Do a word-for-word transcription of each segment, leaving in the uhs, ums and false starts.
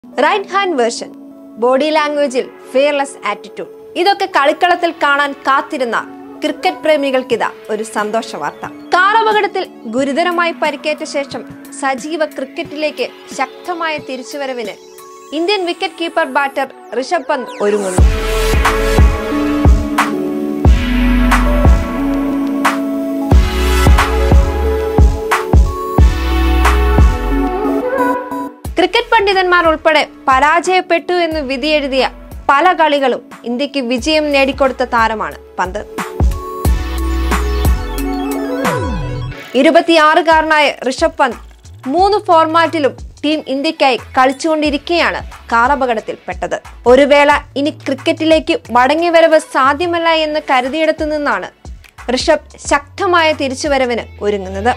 Right hand version, body ലാംഗ്വേജിൽ fearless attitude, ഇതൊക്കെ കളിക്കളത്തിൽ കാണാൻ കാത്തിരുന്ന ക്രിക്കറ്റ് പ്രേമികൾക്കിതാ ഒരു സന്തോഷ വാർത്ത. കാറപകടത്തിൽ ഗുരുതരമായി പരിക്കേറ്റ ശേഷം സജീവ ക്രിക്കറ്റിലേക്ക് ശക്തമായ തിരിച്ചുവരവിന് Indian wicket keeper batter Rishabh Pant ഒരുങ്ങുന്നു. ക്രിക്കറ്റ് പണ്ഡിതന്മാർ ഉൾപ്പെടെ പരാജയപ്പെട്ടു എന്ന് വിധിയെഴുതിയ പല കളികളും ഇന്ത്യക്ക് വിജയം നേടിക്കൊടുത്ത താരമാണ് പന്ത്. ഇരുപത്തിയാറുകാരനായ ഋഷഭ് പന്ത് മൂന്ന് ഫോർമാറ്റിലും ടീം ഇന്ത്യക്കായി കളിച്ചുകൊണ്ടിരിക്കെയാണ് കാറപകടത്തിൽ പെട്ടത്. ഒരു വേള ഇനി ക്രിക്കറ്റിലേക്ക് മടങ്ങിവരവ് സാധ്യമല്ല എന്ന് കരുതിയിടത്തു നിന്നാണ് ഋഷഭ് ശക്തമായ തിരിച്ചുവരവിന് ഒരുങ്ങുന്നത്.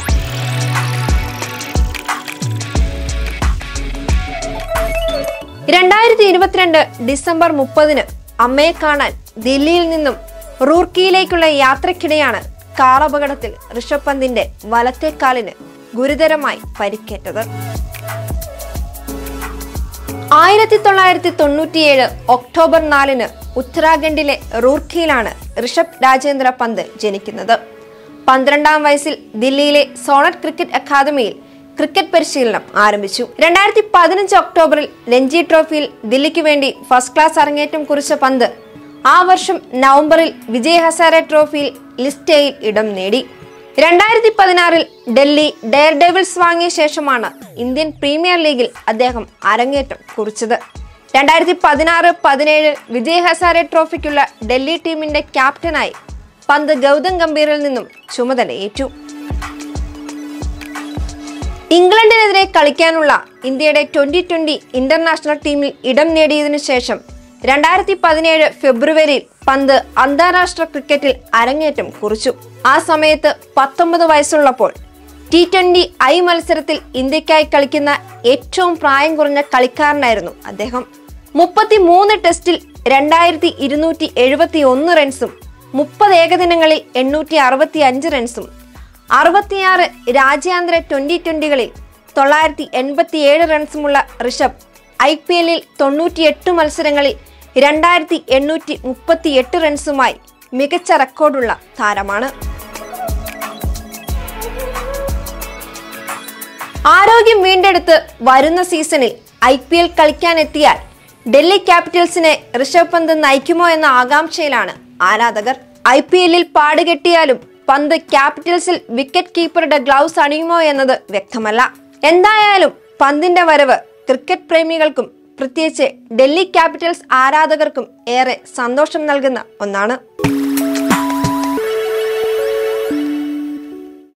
രണ്ടായിരത്തി ഇരുപത്തിരണ്ട് ഡിസംബർ മുപ്പതിന് അമ്മയെ കാണാൻ ദില്ലിയിൽ നിന്നും റൂർക്കിയിലേക്കുള്ള യാത്രക്കിടെയാണ് കാറപകടത്തിൽ ഋഷഭ് പന്തിന്റെ വലത്തേക്കാലിന് ഗുരുതരമായി പരിക്കേറ്റത്. ആയിരത്തി തൊള്ളായിരത്തി തൊണ്ണൂറ്റിയേഴ് ഒക്ടോബർ നാലിന് ഉത്തരാഖണ്ഡിലെ റൂർക്കിയിലാണ് ഋഷഭ് രാജേന്ദ്ര പന്ത് ജനിക്കുന്നത്. പന്ത്രണ്ടാം വയസ്സിൽ ദില്ലിയിലെ സോണറ്റ് ക്രിക്കറ്റ് അക്കാദമിയിൽ ക്രിക്കറ്റ് പരിശീലനം ആരംഭിച്ചു. രണ്ടായിരത്തി പതിനഞ്ച് ഒക്ടോബറിൽ രഞ്ജി ട്രോഫിയിൽ ദില്ലിക്ക് വേണ്ടി ഫസ്റ്റ് ക്ലാസ് അരങ്ങേറ്റം കുറിച്ച പന്ത് ആ വർഷം നവംബറിൽ വിജയ് ഹസാരെ ട്രോഫിയിൽ ലിസ്റ്റ് എയിൽ ഇടം നേടി. രണ്ടായിരത്തി പതിനാറിൽ ഡൽഹി ഡെയർ ഡെവിൾസ് വാങ്ങിയ ശേഷമാണ് ഇന്ത്യൻ പ്രീമിയർ ലീഗിൽ അദ്ദേഹം അരങ്ങേറ്റം കുറിച്ചത്. രണ്ടായിരത്തി പതിനാറ് പതിനേഴ് വിജയ് ഹസാരെ ട്രോഫിക്കുള്ള ഡൽഹി ടീമിന്റെ ക്യാപ്റ്റനായി പന്ത് ഗൗതം ഗംഭീറിൽ നിന്നും ചുമതലയേറ്റു. ഇംഗ്ലണ്ടിനെതിരെ കളിക്കാനുള്ള ഇന്ത്യയുടെ ട്വന്റി ട്വന്റി ഇന്റർനാഷണൽ ടീമിൽ ഇടം നേടിയതിനു ശേഷം രണ്ടായിരത്തി പതിനേഴ് ഫെബ്രുവരിയിൽ പന്ത് അന്താരാഷ്ട്ര ക്രിക്കറ്റിൽ അരങ്ങേറ്റം കുറിച്ചു. ആ സമയത്ത് പത്തൊമ്പത് വയസ്സുള്ളപ്പോൾ ടി ട്വന്റി ഐ മത്സരത്തിൽ ഇന്ത്യക്കായി കളിക്കുന്ന ഏറ്റവും പ്രായം കുറഞ്ഞ കളിക്കാരനായിരുന്നു അദ്ദേഹം. മുപ്പത്തി മൂന്ന് ടെസ്റ്റിൽ രണ്ടായിരത്തി ഇരുന്നൂറ്റി എഴുപത്തി ഒന്ന് റൺസും മുപ്പത് ഏകദിനങ്ങളിൽ എണ്ണൂറ്റി അറുപത്തി അഞ്ച് റൺസും അറുപത്തിയാറ് രാജ്യാന്തര ട്വന്റി ട്വന്റികളിൽ തൊള്ളായിരത്തി എൺപത്തി ഏഴ് റൺസുമുള്ള ഋഷഭ് ഐ പി എല്ലിൽ തൊണ്ണൂറ്റിയെട്ട് മത്സരങ്ങളിൽ രണ്ടായിരത്തി എണ്ണൂറ്റി മുപ്പത്തി എട്ട് റൺസുമായി മികച്ച റെക്കോർഡുള്ള താരമാണ്. ആരോഗ്യം വീണ്ടെടുത്ത് വരുന്ന സീസണിൽ ഐ പി എൽ കളിക്കാനെത്തിയാൽ ഡൽഹി ക്യാപിറ്റൽസിനെ ഋഷഭ് പന്ത് നയിക്കുമോ എന്ന ആകാംക്ഷയിലാണ് ആരാധകർ. ഐ പി എല്ലിൽ പാടുകെട്ടിയാലും പന്ത് ക്യാപിറ്റൽസിൽ വിക്കറ്റ് കീപ്പറുടെ ഗ്ലൗസ് അണിയുമോ എന്നത് വ്യക്തമല്ല. എന്തായാലും പന്തിന്റെ വരവ് ക്രിക്കറ്റ് പ്രേമികൾക്കും പ്രത്യേകിച്ച് ഡൽഹി ക്യാപിറ്റൽസ് ആരാധകർക്കും ഏറെ സന്തോഷം നൽകുന്ന ഒന്നാണ്.